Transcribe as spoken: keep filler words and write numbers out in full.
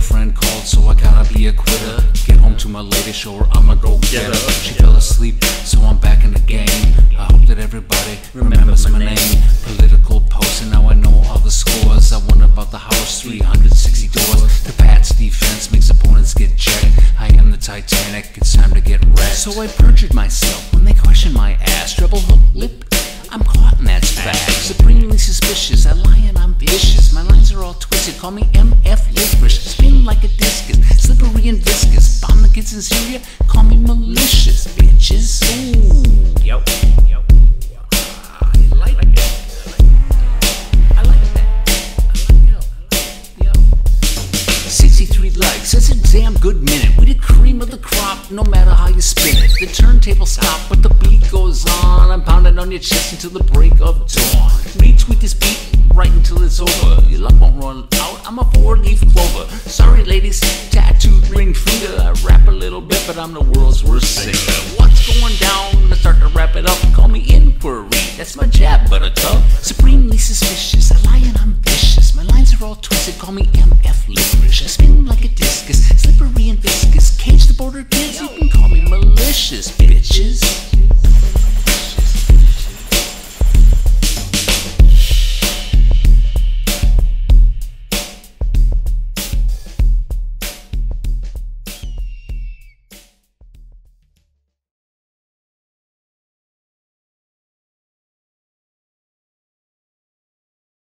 girlfriend called, so I gotta be a quitter. Get home to my lady, show her I'm a go-getter. She fell asleep, so I'm back in the game. I hope that everybody remembers my name. Political posts, and now I know all the scores. I wonder about the house, three hundred sixty doors. The Pats defense makes opponents get checked. I am the Titanic, it's time to get wrecked. So I perjured myself when they question my ass. Treble hook lip, I'm caught in that fact. Supremely suspicious, I lie and I'm vicious. My lines are all twisted, call me M F licorice. Spin like a discus, slippery and viscous. Bomb the kids in Syria, call me malicious, bitches. Ooh, yo, yo, yo. I like that. I like that. I like yo, yo. sixty-three likes, that's a damn good minute. We the cream of the crop, no matter how you spin it. The turntable stop, but the beat goes on. I'm pounding on your chest until the break of dawn. Retweet this beat right until it's over. Your luck won't run out, I'm a four-leaf clover. Sorry ladies, tattooed ring finger. I rap a little bit, but I'm the world's worst singer. What's going down? Let's start to wrap it up. Call me inquiry, that's my jab, buttercup. Supremely suspicious, I lie and I'm vicious. My lines are all twisted, call me M F licorice. I spin like a discus, slippery and viscous. Cage the border kids, you can call me malicious, bitches.